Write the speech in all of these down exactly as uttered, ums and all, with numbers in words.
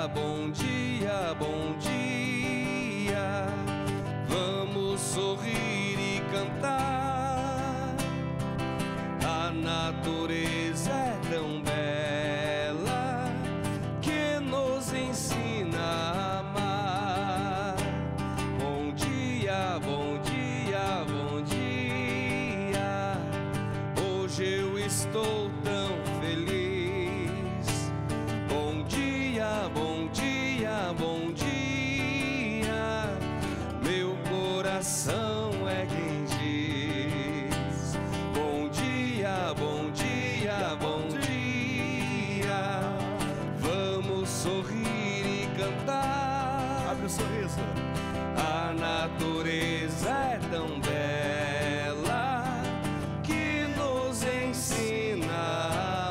dia, bom dia, bom dia. Vamos sorrir e cantar. A natureza é tão bela que nos ensina a amar. Bom dia, bom dia, bom dia. Hoje eu estou tão feliz. Bom dia, bom dia, bom dia. Meu coração é quem diz. Bom dia, bom dia, bom dia. Vamos sorrir e cantar. Abre o sorriso. A natureza é tão bela que nos ensina a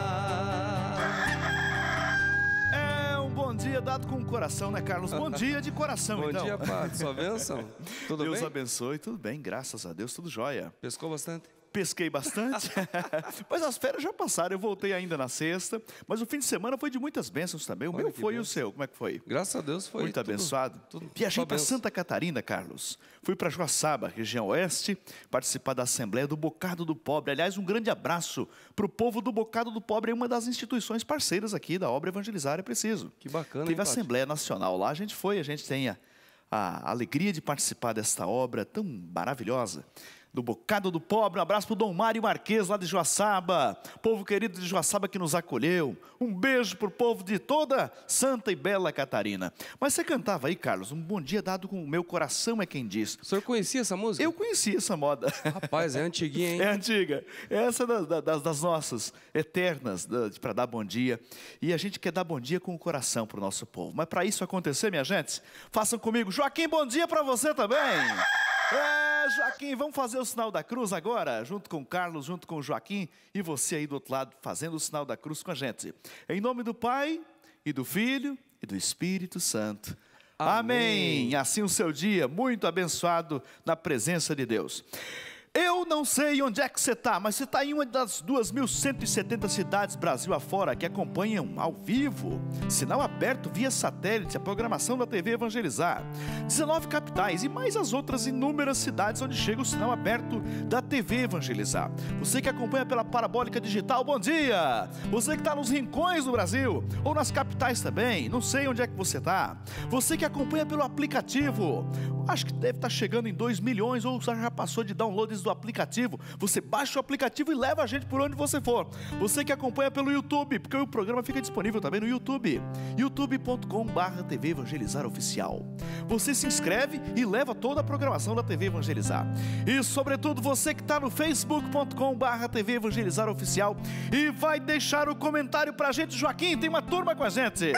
amar. É um bom dia dado com o coração, né, Carlos? Bom dia de coração, Bom então. dia, Padre. Sua bênção. Tudo Deus bem? abençoe, tudo bem, graças a Deus, tudo jóia. Pescou bastante? Pesquei bastante, mas as férias já passaram, eu voltei ainda na sexta, mas o fim de semana foi de muitas bênçãos também. O Olha meu que foi e o bênção. seu, como é que foi? Graças a Deus foi Muito tudo- abençoado. tudo- Viajei só para bênção. Santa Catarina, Carlos. Fui para Joaçaba, região oeste, participar da Assembleia do Bocado do Pobre. Aliás, um grande abraço para o povo do Bocado do Pobre, é uma das instituições parceiras aqui da obra Evangelizar é Preciso. Que bacana, Teve hein, a Padre? Assembleia Nacional lá, a gente foi, a gente tem a, a alegria de participar desta obra tão maravilhosa. Do Bocado do Pobre, um abraço para o Dom Mário Marques lá de Joaçaba, povo querido de Joaçaba que nos acolheu. Um beijo para o povo de toda Santa e Bela Catarina. Mas você cantava aí, Carlos, um bom dia dado com o meu coração é quem diz. O senhor conhecia essa música? Eu conheci essa moda. Rapaz, é antiguinha, hein? É antiga. Essa é da- da- das, das nossas, eternas, para dar bom dia. E a gente quer dar bom dia com o coração para o nosso povo. Mas para isso acontecer, minha gente, façam comigo. Joaquim, bom dia para você também. É, Joaquim, vamos fazer o sinal da cruz agora, junto com o Carlos, junto com o Joaquim, e você aí do outro lado, fazendo o sinal da cruz com a gente. Em nome do Pai, e do Filho, e do Espírito Santo. Amém. Amém. Assim o seu dia, muito abençoado na presença de Deus. Eu não sei onde é que você está, mas você está em uma das duas mil cento e setenta cidades Brasil afora que acompanham ao vivo, sinal aberto via satélite, a programação da T V Evangelizar. dezenove capitais e mais as outras inúmeras cidades onde chega o sinal aberto da T V Evangelizar. Você que acompanha pela parabólica digital, bom dia! Você que está nos rincões do Brasil, ou nas capitais também, não sei onde é que você está. Você que acompanha pelo aplicativo, acho que deve estar chegando em dois milhões, ou já passou de downloads do aplicativo. Você baixa o aplicativo e leva a gente por onde você for. Você que acompanha pelo YouTube, porque o programa fica disponível também no YouTube, youtube ponto com barra T V Evangelizar Oficial. Você se inscreve e leva toda a programação da T V Evangelizar. E sobretudo você que está no facebook ponto com barra T V Evangelizar Oficial e vai deixar o comentário pra gente. Joaquim, tem uma turma com a gente.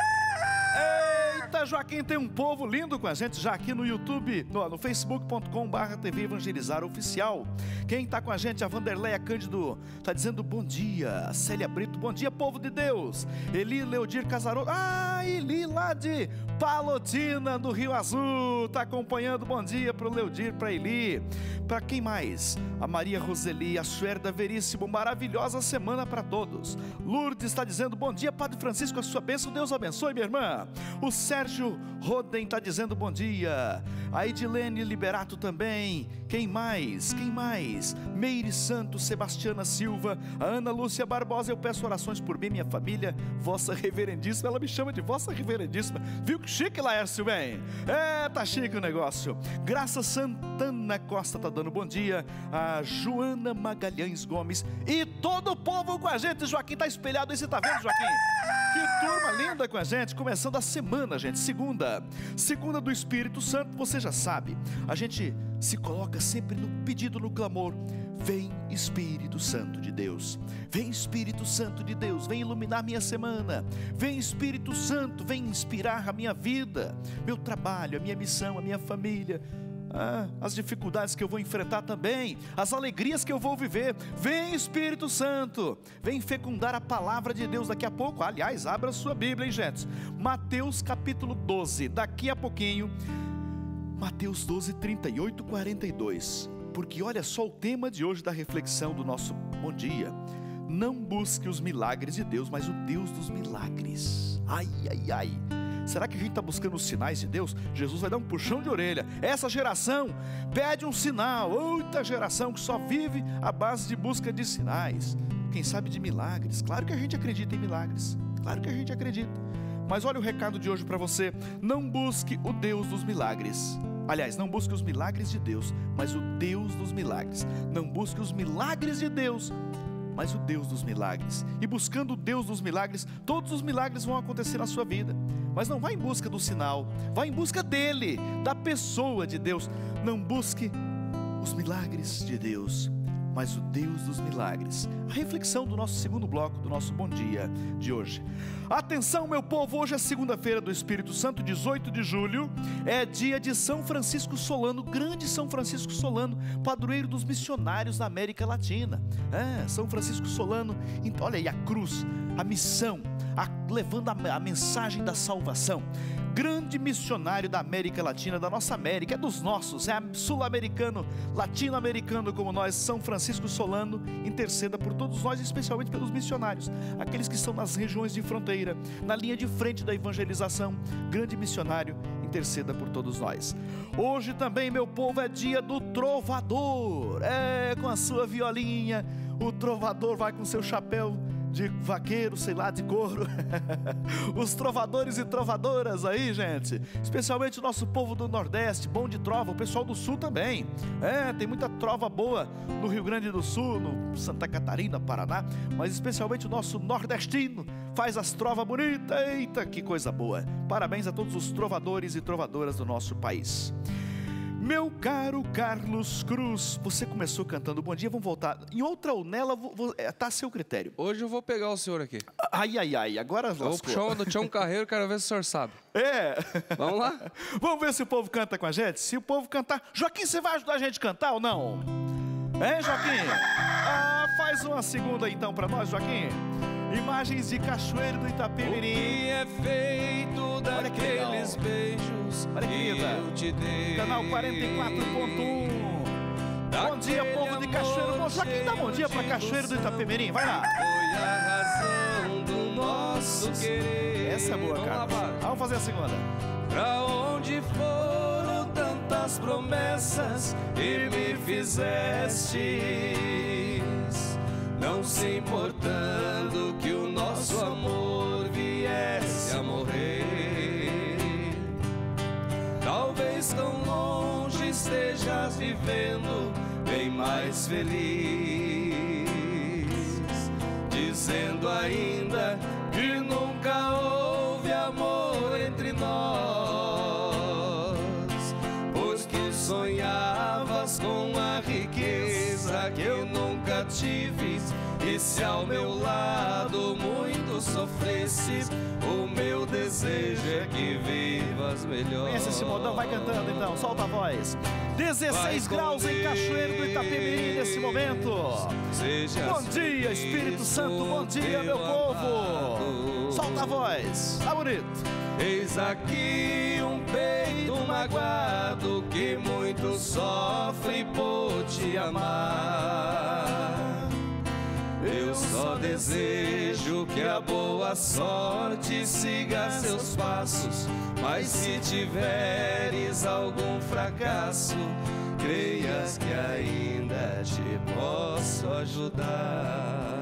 Eita, Joaquim, tem um povo lindo com a gente já aqui no YouTube, no, no facebook ponto com barra T V Evangelizar Oficial. Quem está com a gente, a Vanderleia Cândido, está dizendo bom dia. A Célia Brito, bom dia, povo de Deus. Eli Leodir Casarolo, ah, Eli lá de Palotina, do Rio Azul, está acompanhando, bom dia para o Leodir, para Eli. Para quem mais? A Maria Roseli, a Suerda Veríssimo, maravilhosa semana para todos. Lourdes está dizendo bom dia, Padre Francisco, a sua bênção, Deus abençoe, minha irmã. O Sérgio Roden está dizendo bom dia. A Edilene Liberato também. Quem mais? Quem mais? Meire Santos, Sebastiana Silva, a Ana Lúcia Barbosa, eu peço orações por mim, minha família, vossa reverendíssima, ela me chama de vossa reverendíssima. Viu que chique, Laércio, bem? É, tá chique o negócio. Graça Santana Costa tá dando bom dia. A Joana Magalhães Gomes e todo o povo com a gente. Joaquim tá espelhado aí, você tá vendo, Joaquim? Que turma linda com a gente, começando a semana, gente, segunda, segunda do Espírito Santo, você já sabe, a gente se coloca sempre no pedido, no clamor, vem Espírito Santo de Deus, vem Espírito Santo de Deus, vem iluminar minha semana, vem Espírito Santo, vem inspirar a minha vida, meu trabalho, a minha missão, a minha família, Ah, as dificuldades que eu vou enfrentar também, as alegrias que eu vou viver. Vem Espírito Santo, vem fecundar a palavra de Deus daqui a pouco. Aliás, abra sua Bíblia, hein, gente? Mateus capítulo doze, daqui a pouquinho. Mateus doze, trinta e oito, quarenta e dois. Porque olha só o tema de hoje da reflexão do nosso bom dia. Não busque os milagres de Deus, mas o Deus dos milagres. Ai, ai, ai. Será que a gente está buscando os sinais de Deus? Jesus vai dar um puxão de orelha. Essa geração pede um sinal. Outra geração que só vive à base de busca de sinais. Quem sabe de milagres. Claro que a gente acredita em milagres. Claro que a gente acredita. Mas olha o recado de hoje para você. Não busque o Deus dos milagres. Aliás, não busque os milagres de Deus, mas o Deus dos milagres. Não busque os milagres de Deus, mas o Deus dos milagres. E buscando o Deus dos milagres, todos os milagres vão acontecer na sua vida. Mas não vá em busca do sinal, vá em busca dele, da pessoa de Deus. Não busque os milagres de Deus, mas o Deus dos milagres. A reflexão do nosso segundo bloco, do nosso Bom Dia de hoje. Atenção, meu povo, hoje é segunda-feira do Espírito Santo, dezoito de julho, é dia de São Francisco Solano, grande São Francisco Solano, padroeiro dos missionários da América Latina. É, São Francisco Solano, olha aí a cruz, a missão, a, levando a, a mensagem da salvação. Grande missionário da América Latina, da nossa América, é dos nossos, é sul-americano, latino-americano como nós. São Francisco Solano interceda por todos nós, especialmente pelos missionários, aqueles que estão nas regiões de fronteira, na linha de frente da evangelização. Grande missionário, interceda por todos nós. Hoje também, meu povo, é dia do trovador. É, com a sua violinha, o trovador vai com seu chapéu de vaqueiro, sei lá, de couro. Os trovadores e trovadoras aí, gente, especialmente o nosso povo do Nordeste, bom de trova, o pessoal do Sul também. É, tem muita trova boa no Rio Grande do Sul, no Santa Catarina, Paraná, mas especialmente o nosso nordestino faz as trovas bonitas. Eita, que coisa boa. Parabéns a todos os trovadores e trovadoras do nosso país. Meu caro Carlos Cruz, você começou cantando Bom Dia, vamos voltar. Em outra ou nela, está a seu critério. Hoje eu vou pegar o senhor aqui. Ai, ai, ai, agora lascou. Eu vou puxar uma do Tião Carreiro, quero ver se o senhor sabe. É. Vamos lá? Vamos ver se o povo canta com a gente? Se o povo cantar... Joaquim, você vai ajudar a gente a cantar ou não? Hein, Joaquim? Ah, faz uma segunda então para nós, Joaquim. Imagens de Cachoeiro do Itapemirim. O que é feito daqueles beijos Olha, que eu te dei. Canal quarenta e quatro ponto um. Bom dia, povo de Cachoeiro. Bom, Joaquim, dá bom dia para Cachoeiro do Itapemirim. Vai lá. Foi a razão do nosso querer. Essa é boa, Vamos cara. lá, Vamos fazer a segunda. pra onde foram tantas promessas e me fizestes, não se importando que o nosso amor viesse a morrer. Talvez tão longe estejas vivendo bem mais feliz, dizendo ainda que nunca houve amor entre nós, pois que sonhavas com a riqueza que eu nunca tive. E se ao meu lado muito sofresses, o meu desejo é que vivas melhor. Conhece esse modão? Vai cantando então, solta a voz. dezesseis graus em Cachoeiro do Itapemirim nesse momento. Bom dia, Espírito Santo, bom dia, meu povo. Solta a voz, tá bonito. Eis aqui um peito magoado que muito sofre por te amar. Eu só desejo que a boa sorte siga seus passos, mas se tiveres algum fracasso, creias que ainda te posso ajudar.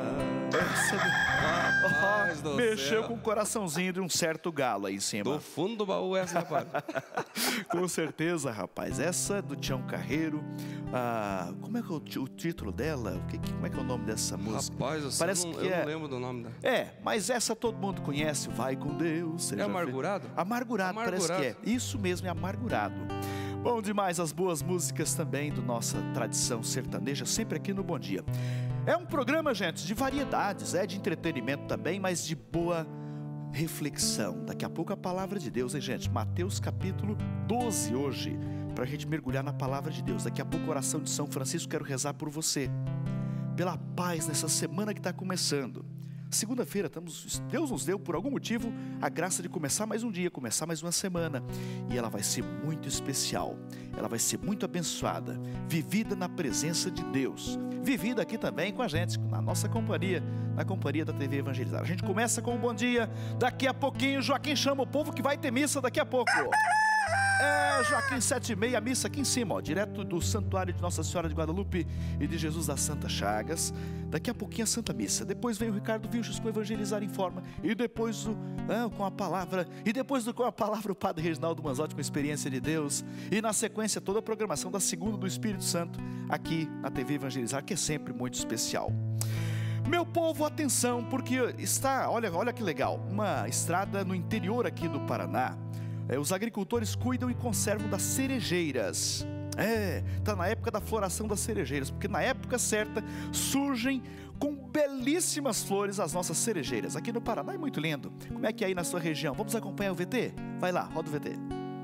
Rapaz do Mexeu céu. com o coraçãozinho de um certo galo aí em cima. Do fundo do baú essa, rapaz. Com certeza, rapaz. Essa é do Tião Carreiro. Ah, como é que é o, ti- o título dela? O que, que- como é que é o nome dessa música? Rapaz, eu, Parece não, que eu é- não lembro do nome dela. É, mas essa todo mundo conhece. Vai com Deus. Você É já Amargurado? fez- Amargurado, parece que é. Amargurado. Isso mesmo, é Amargurado. Bom demais as boas músicas também da nossa tradição sertaneja, sempre aqui no Bom Dia. É um programa, gente, de variedades, é de entretenimento também, mas de boa reflexão. Daqui a pouco a palavra de Deus, hein, gente? Mateus capítulo doze hoje, para a gente mergulhar na palavra de Deus. Daqui a pouco a oração de São Francisco, quero rezar por você, pela paz nessa semana que está começando. Segunda-feira, Deus nos deu, por algum motivo, a graça de começar mais um dia, começar mais uma semana. E ela vai ser muito especial, ela vai ser muito abençoada, vivida na presença de Deus, vivida aqui também com a gente, na nossa companhia, na companhia da T V Evangelizar. A gente começa com um bom dia, daqui a pouquinho Joaquim chama o povo que vai ter missa daqui a pouco. É, Joaquim, sete e meia, a missa aqui em cima, ó, direto do Santuário de Nossa Senhora de Guadalupe e de Jesus das Santas Chagas. Daqui a pouquinho a Santa Missa, depois vem o Ricardo Vilches com Evangelizar em Forma, e depois o, ah, com a palavra, e depois do, com a palavra o Padre Reginaldo Manzotti com a experiência de Deus, e na sequência toda a programação da Segunda do Espírito Santo, aqui na T V Evangelizar, que é sempre muito especial. Meu povo, atenção, porque está, olha, olha que legal, uma estrada no interior aqui do Paraná. É, os agricultores cuidam e conservam das cerejeiras. É, está na época da floração das cerejeiras, porque na época certa surgem com belíssimas flores as nossas cerejeiras. Aqui no Paraná é muito lindo. Como é que é aí na sua região? Vamos acompanhar o V T? Vai lá, roda o V T.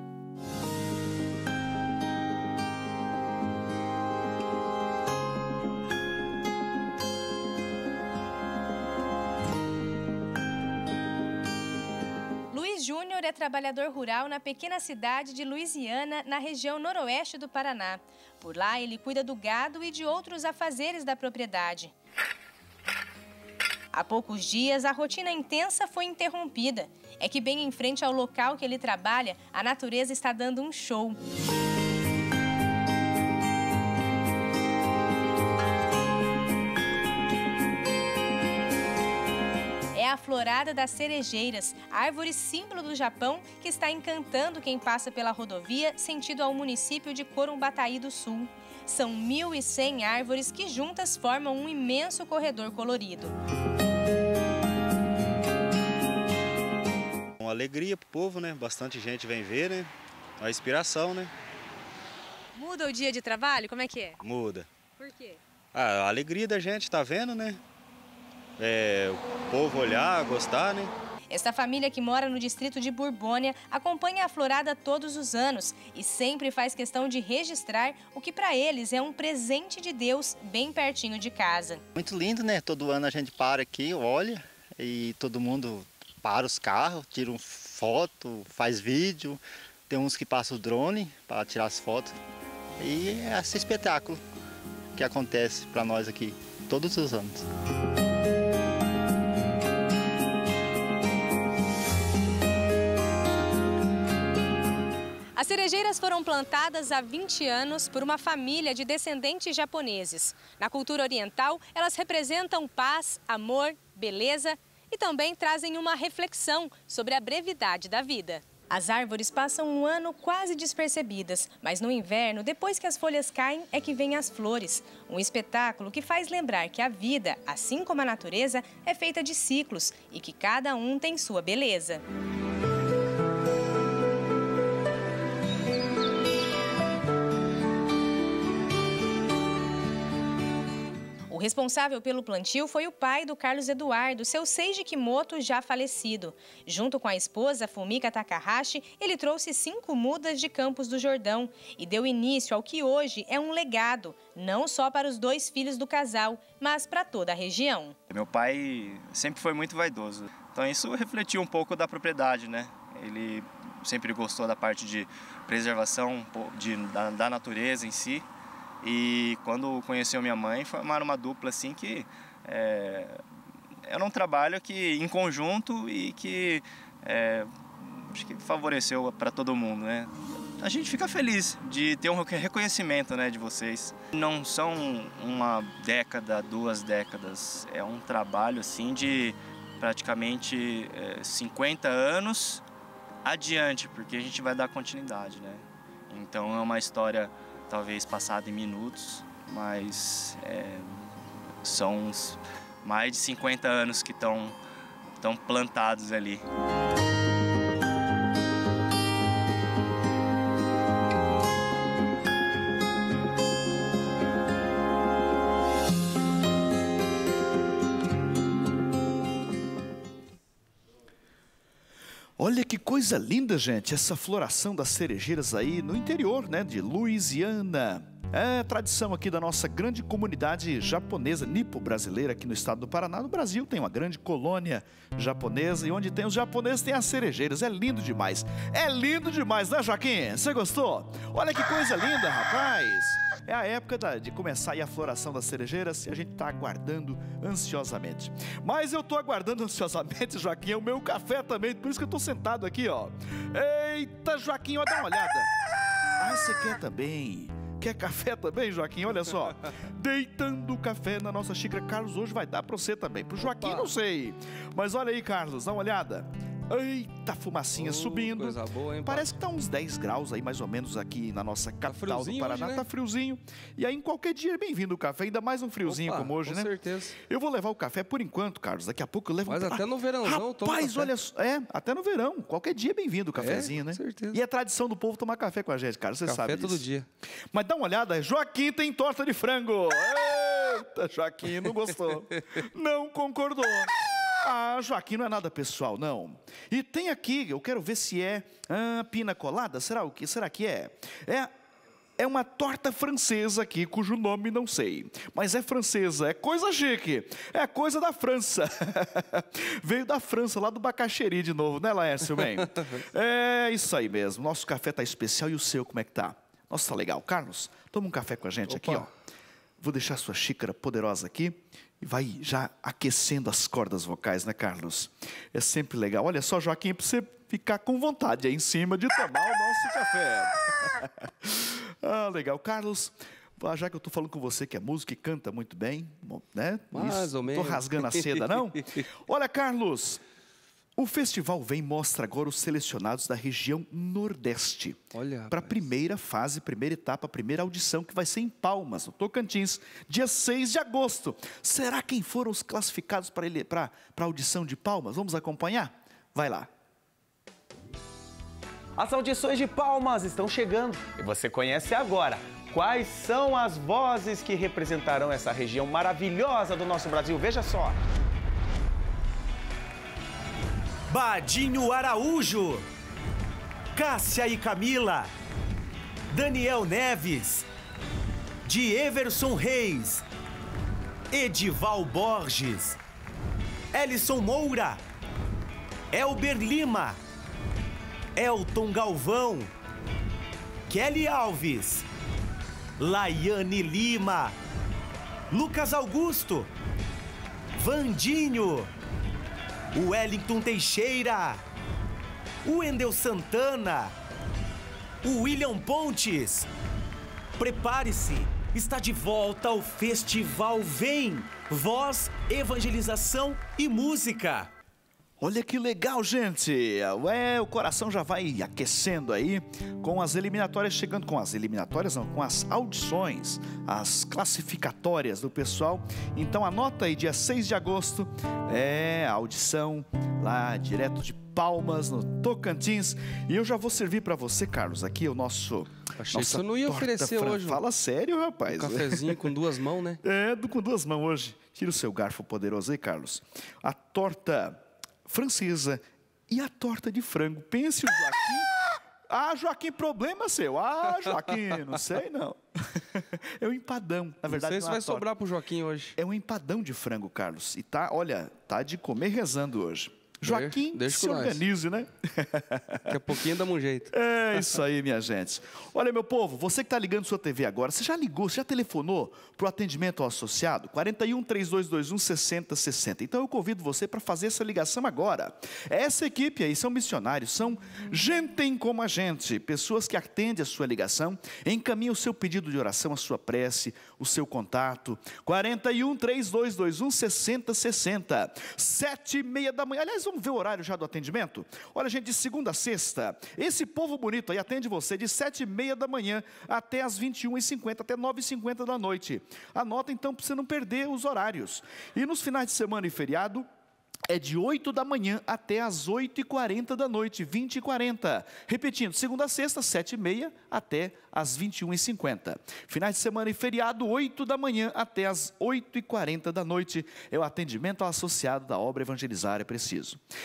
Júnior é trabalhador rural na pequena cidade de Luisiana, na região noroeste do Paraná. Por lá, ele cuida do gado e de outros afazeres da propriedade. Há poucos dias, a rotina intensa foi interrompida. É que bem em frente ao local que ele trabalha, a natureza está dando um show. É a florada das cerejeiras, árvore símbolo do Japão que está encantando quem passa pela rodovia sentido ao município de Corumbataí do Sul. São mil e cem árvores que juntas formam um imenso corredor colorido. Uma alegria para o povo, né? Bastante gente vem ver, né? Uma inspiração, né? Muda o dia de trabalho? Como é que é? Muda. Por quê? Ah, a alegria da gente tá vendo, né? É, o povo olhar, gostar, né? Esta família que mora no distrito de Borbônia acompanha a florada todos os anos e sempre faz questão de registrar o que para eles é um presente de Deus bem pertinho de casa. Muito lindo, né? Todo ano a gente para aqui, olha, e todo mundo para os carros, tira uma foto, faz vídeo. Tem uns que passam o drone para tirar as fotos. E é esse espetáculo que acontece para nós aqui todos os anos. As cerejeiras foram plantadas há vinte anos por uma família de descendentes japoneses. Na cultura oriental, elas representam paz, amor, beleza e também trazem uma reflexão sobre a brevidade da vida. As árvores passam um ano quase despercebidas, mas no inverno, depois que as folhas caem, é que vêm as flores. Um espetáculo que faz lembrar que a vida, assim como a natureza, é feita de ciclos e que cada um tem sua beleza. O responsável pelo plantio foi o pai do Carlos Eduardo, seu Seiji Kimoto, já falecido. Junto com a esposa, Fumika Takahashi, ele trouxe cinco mudas de Campos do Jordão e deu início ao que hoje é um legado, não só para os dois filhos do casal, mas para toda a região. Meu pai sempre foi muito vaidoso, então isso refletiu um pouco da propriedade, né? Ele sempre gostou da parte de preservação de, da, da natureza em si. E quando conheceu minha mãe, formaram uma dupla assim que é, era um trabalho que em conjunto e que é, acho que favoreceu para todo mundo, né? A gente fica feliz de ter um reconhecimento, né, de vocês. Não são uma década, duas décadas, é um trabalho assim de praticamente é, cinquenta anos adiante, porque a gente vai dar continuidade, né? Então é uma história talvez passado em minutos, mas é, são mais de cinquenta anos que estão estão plantados ali. Olha que coisa linda, gente, essa floração das cerejeiras aí no interior, né, de Louisiana. É tradição aqui da nossa grande comunidade japonesa, nipo-brasileira, aqui no estado do Paraná. No Brasil tem uma grande colônia japonesa e onde tem os japoneses tem as cerejeiras. É lindo demais. É lindo demais, né, Joaquim? Você gostou? Olha que coisa linda, rapaz. É a época da, de começar aí a floração das cerejeiras e a gente está aguardando ansiosamente. Mas eu estou aguardando ansiosamente, Joaquim, o meu café também, por isso que eu estou sentado aqui, ó. Eita, Joaquim, ó, dá uma olhada. Ah, você quer também? Quer café também, Joaquim? Olha só. Deitando o café na nossa xícara. Carlos, hoje vai dar para você também. Para o Joaquim, não sei. Mas olha aí, Carlos, dá uma olhada. Eita, fumacinha oh, subindo. Coisa boa, hein, parece que tá uns dez graus aí, mais ou menos, aqui na nossa capital tá do Paraná. Hoje, né? Tá friozinho. E aí, em qualquer dia, é bem-vindo o café. Ainda mais um friozinho Opa, como hoje, com né? Com certeza. Eu vou levar o café por enquanto, Carlos. Daqui a pouco eu levo... Mas um... até no verãozão, toma Rapaz, café. olha só. É, até no verão. Qualquer dia é bem-vindo o cafezinho, é, né? Com certeza. E é tradição do povo tomar café com a gente, cara. Você café sabe todo disso. dia. Mas dá uma olhada. Joaquim tem torta de frango. Eita, Joaquim, não gostou. Não concordou. Ah, Joaquim, não é nada pessoal, não. E tem aqui, eu quero ver se é ah, pina colada. Será o que? Será que é? É, é uma torta francesa aqui, cujo nome não sei. Mas é francesa, é coisa chique. É coisa da França. Veio da França, lá do Bacaxeri de novo, né, Laércio, bem? É isso aí mesmo. Nosso café tá especial e o seu, como é que tá? Nossa, tá legal. Carlos, toma um café com a gente Opa. aqui, ó. Vou deixar sua xícara poderosa aqui. E vai já aquecendo as cordas vocais, né, Carlos? É sempre legal. Olha só, Joaquim, para você ficar com vontade aí em cima de tomar o nosso café. Ah, legal. Carlos, já que eu estou falando com você que é músico e canta muito bem, né? Mais ou menos. Estou rasgando a seda, não? Olha, Carlos, o festival Vem mostra agora os selecionados da região Nordeste. Olha, para a primeira fase, primeira etapa, primeira audição, que vai ser em Palmas, no Tocantins, dia seis de agosto. Será quem foram os classificados para a audição de Palmas? Vamos acompanhar? Vai lá. As audições de Palmas estão chegando e você conhece agora quais são as vozes que representarão essa região maravilhosa do nosso Brasil. Veja só. Badinho Araújo, Cássia e Camila, Daniel Neves, de Everson Reis, Edival Borges, Elison Moura, Elber Lima, Elton Galvão, Kelly Alves, Laiane Lima, Lucas Augusto, Vandinho, o Wellington Teixeira, o Wendel Santana, o William Pontes. Prepare-se, está de volta ao Festival Vem, voz, evangelização e música. Olha que legal, gente! Ué, o coração já vai aquecendo aí com as eliminatórias, chegando com as eliminatórias, não, com as audições, as classificatórias do pessoal. Então anota aí, dia seis de agosto, é a audição lá direto de Palmas, no Tocantins. E eu já vou servir para você, Carlos, aqui o nosso... Achei que você não ia oferecer fran... hoje. Fala sério, rapaz. Um cafezinho com duas mãos, né? É, com duas mãos hoje. Tira o seu garfo poderoso aí, Carlos. A torta francesa e a torta de frango. Pense o Joaquim. Ah, Joaquim, problema seu. Ah, Joaquim, não sei não. É um empadão. Na verdade, não sei se vai sobrar pro Joaquim hoje. É um empadão de frango, Carlos. E tá, olha, tá de comer rezando hoje. Joaquim, deixa se organize, né? Daqui a pouquinho dá um jeito. É isso aí, minha gente. Olha, meu povo, você que está ligando sua T V agora, você já ligou, você já telefonou para o atendimento ao associado? quarenta e um, três dois dois um, sessenta sessenta. Então eu convido você para fazer essa ligação agora. Essa equipe aí são missionários, são gente como a gente, pessoas que atendem a sua ligação, encaminham o seu pedido de oração, a sua prece, o seu contato. quarenta e um, três dois dois um, sessenta sessenta. Sete e meia da manhã. Aliás, vamos ver o horário já do atendimento? Olha, gente, de segunda a sexta, esse povo bonito aí atende você de sete e meia da manhã até as vinte e uma e cinquenta, até nove e cinquenta da noite. Anota então para você não perder os horários. E nos finais de semana e feriado, é de oito da manhã até as oito e quarenta da noite, vinte e quarenta. Repetindo, segunda a sexta, sete e meia até as vinte e uma e cinquenta. Finais de semana e feriado, oito da manhã até as oito e quarenta da noite. É o atendimento ao associado da obra Evangelizar é Preciso.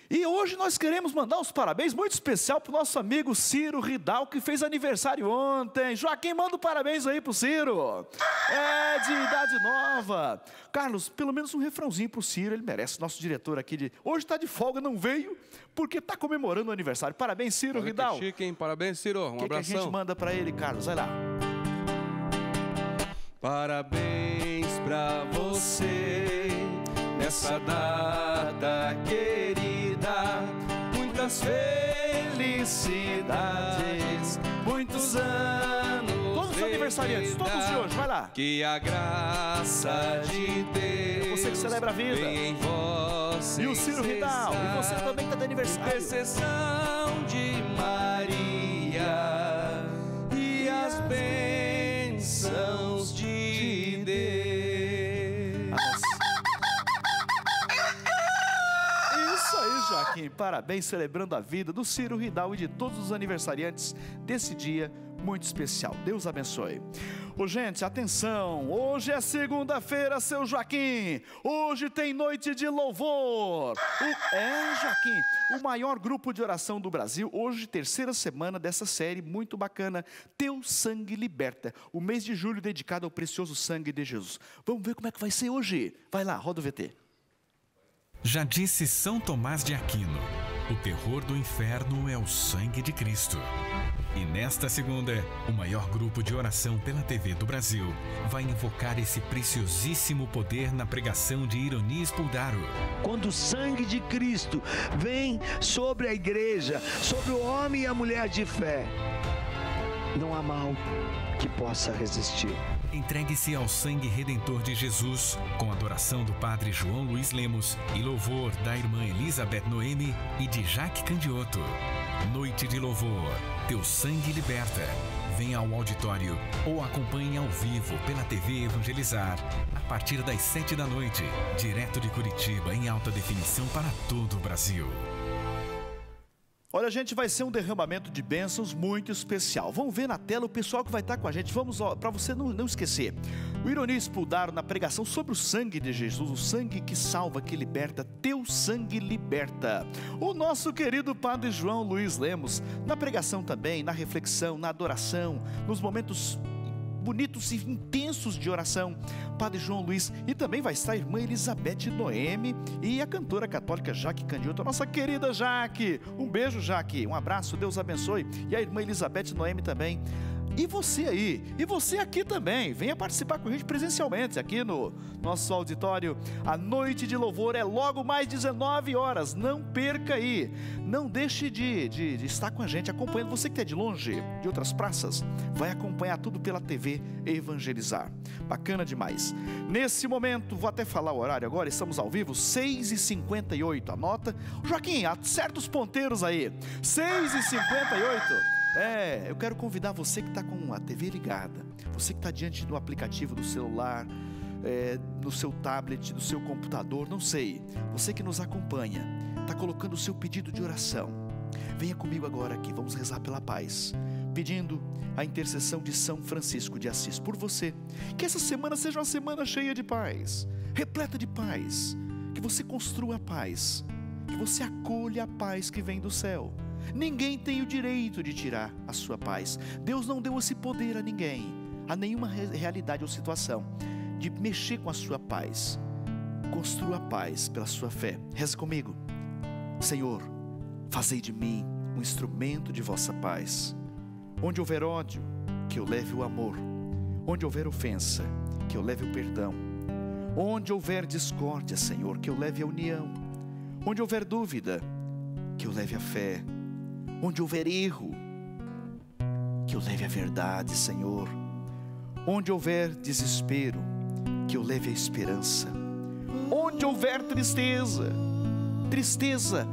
E hoje nós queremos mandar os parabéns muito especial para o nosso amigo Ciro Ridal, que fez aniversário ontem. Joaquim, manda um parabéns aí para o Ciro. É de idade nova. Carlos, pelo menos um refrãozinho para o Ciro, ele merece. Nosso diretor aqui de hoje está de folga, não veio, porque está comemorando o aniversário. Parabéns, Ciro Olha Ridal. Que chique, hein? Parabéns, Ciro. Um que abração. Que a gente manda para ele, Carlos? Vai lá. Parabéns pra você nessa data querida, muitas felicidades, muitos anos. Todos os aniversariantes, todos de hoje, vai lá. Que a graça de Deus, você que celebra a vida, vem em vós, e o Ciro Ridal, e você também está de aniversário. Intercessão de Maria e as bênçãos de Deus. Isso aí, Joaquim. Parabéns, celebrando a vida do Ciro Ridal e de todos os aniversariantes desse dia muito especial. Deus abençoe. Ô, gente, atenção. Hoje é segunda-feira, seu Joaquim. Hoje tem noite de louvor. O... É, Joaquim, o maior grupo de oração do Brasil. Hoje, terceira semana dessa série muito bacana. Teu Sangue Liberta. O mês de julho dedicado ao precioso sangue de Jesus. Vamos ver como é que vai ser hoje. Vai lá, roda o V T. Já disse São Tomás de Aquino, o terror do inferno é o sangue de Cristo. E nesta segunda, o maior grupo de oração pela T V do Brasil vai invocar esse preciosíssimo poder na pregação de Ironi Spuldaro. Quando o sangue de Cristo vem sobre a igreja, sobre o homem e a mulher de fé, não há mal que possa resistir. Entregue-se ao sangue redentor de Jesus, com adoração do padre João Luiz Lemos e louvor da irmã Elizabeth Noemi e de Jaque Candioto. Noite de louvor, Teu Sangue Liberta. Venha ao auditório ou acompanhe ao vivo pela T V Evangelizar, a partir das sete da noite, direto de Curitiba, em alta definição para todo o Brasil. Olha, gente, vai ser um derramamento de bênçãos muito especial. Vamos ver na tela o pessoal que vai estar com a gente. Vamos, para você não, não esquecer. O Ironi Spuldaro na pregação sobre o sangue de Jesus, o sangue que salva, que liberta. Teu Sangue Liberta. O nosso querido Padre João Luiz Lemos, na pregação também, na reflexão, na adoração, nos momentos bonitos e intensos de oração, Padre João Luiz, e também vai estar a irmã Elizabeth Noemi e a cantora católica Jaque Candioto, a nossa querida Jaque. Um beijo, Jaque, um abraço, Deus abençoe. E a irmã Elizabeth Noemi também. E você aí, e você aqui também, venha participar com a gente presencialmente aqui no nosso auditório. A noite de louvor é logo mais dezenove horas, não perca aí. Não deixe de, de, de estar com a gente, acompanhando. Você que é de longe, de outras praças, vai acompanhar tudo pela T V Evangelizar. Bacana demais. Nesse momento, vou até falar o horário agora, estamos ao vivo, seis e cinquenta e oito, anota. Joaquim, acerta os ponteiros aí, seis e cinquenta e oito. É, eu quero convidar você que está com a T V ligada, você que está diante do aplicativo do celular, é, no seu tablet, do seu computador, não sei, você que nos acompanha, está colocando o seu pedido de oração. Venha comigo agora aqui, vamos rezar pela paz, pedindo a intercessão de São Francisco de Assis por você. Que essa semana seja uma semana cheia de paz, repleta de paz, que você construa a paz, que você acolha a paz que vem do céu. Ninguém tem o direito de tirar a sua paz. Deus não deu esse poder a ninguém, a nenhuma realidade ou situação, de mexer com a sua paz. Construa a paz pela sua fé. Reza comigo. Senhor, fazei de mim um instrumento de vossa paz. Onde houver ódio, que eu leve o amor. Onde houver ofensa, que eu leve o perdão. Onde houver discórdia, Senhor, que eu leve a união. Onde houver dúvida, que eu leve a fé. Onde houver erro, que eu leve a verdade, Senhor. Onde houver desespero, que eu leve a esperança. Onde houver tristeza, tristeza,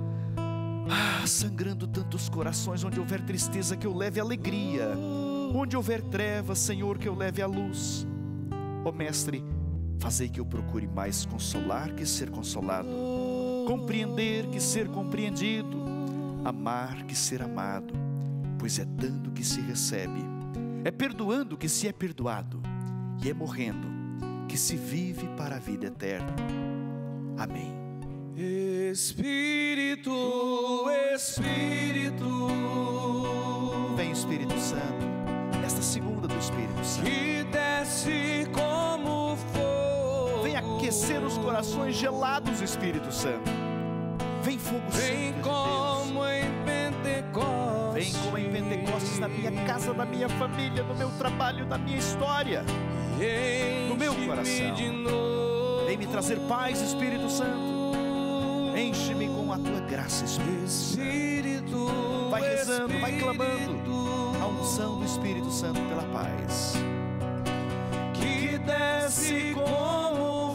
ah, sangrando tantos corações, onde houver tristeza, que eu leve alegria. Onde houver trevas, Senhor, que eu leve a luz. Ó Mestre, fazei que eu procure mais consolar que ser consolado, compreender que ser compreendido, amar que ser amado, pois é dando que se recebe, é perdoando que se é perdoado, e é morrendo que se vive para a vida eterna. Amém. Espírito, Espírito, vem Espírito Santo, esta segunda do Espírito Santo, que desce como fogo, vem aquecer os corações gelados, Espírito Santo, vem fogo vem santo como de Deus. em Pentecostes, Vem como em Pentecostes na minha casa, na minha família, no meu trabalho, na minha história, no meu coração. Vem me trazer paz, Espírito Santo. Enche-me com a tua graça, Espírito Santo. Vai rezando, vai clamando a unção do Espírito Santo pela paz. Que desce como